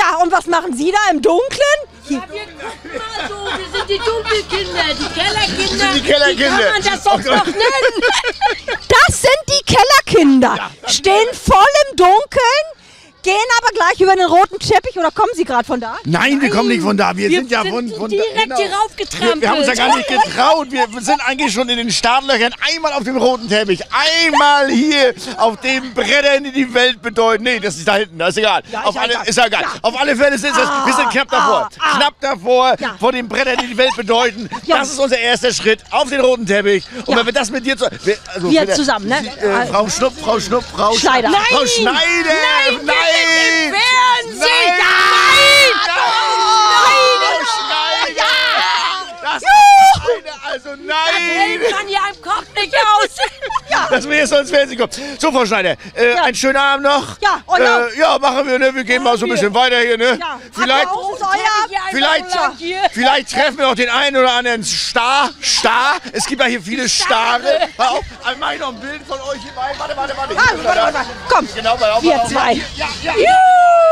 Ja, und was machen Sie da im Dunkeln? Ja, wir gucken mal so, wir sind die Dunkelkinder, die Kellerkinder. Die Kellerkinder. Wie kann man das sonst noch nennen? Das sind die Kellerkinder. Stehen voll im Dunkeln, gehen aber gleich über den roten Teppich. Oder kommen Sie gerade von da? Nein, wir kommen nicht von da. Wir sind ja von direkt hier raufgetrampelt. Wir haben uns ja gar nicht getraut. Wir sind eigentlich schon in den Startlöchern. Einmal auf dem roten Teppich. Einmal hier auf dem Brettern, die die Welt bedeuten. Nee, das ist da hinten. Das ist egal. Ja, Ist ja egal. Auf alle Fälle sind das. Wir sind knapp davor. Knapp davor, vor den Brettern, die die Welt bedeuten. Ja. Das ist unser erster Schritt auf den roten Teppich. Und wenn wir das mit dir Wir zusammen, ne? Frau Schnupf, Frau Schneider. Frau Schneider. Nein, im Fernsehen! Also Das nein! hält man hier am Kopf nicht aus. Dass wir jetzt ins Fernsehen kommen. So, Frau Schneider, einen schönen Abend noch. Ja, und noch. Ja, machen wir, ne? Wir gehen mal so ein bisschen weiter hier, ne? Ja. Vielleicht, vielleicht treffen wir auch den einen oder anderen Star. Es gibt ja hier viele Stare. Hör auf, mach ich noch ein Bild von euch hier bei. Warte. Komm, Genau, wir zwei. Ja. Juhu!